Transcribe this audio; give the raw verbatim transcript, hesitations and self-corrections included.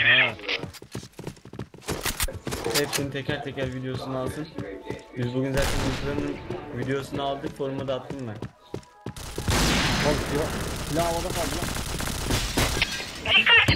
Ha. Hepsini teker teker videosunu alsın. Biz bugün zaten Mısır'ın videosunu aldık, foruma da attım ben. Oğlum silah, silah havada kaldı lan. Dikkat!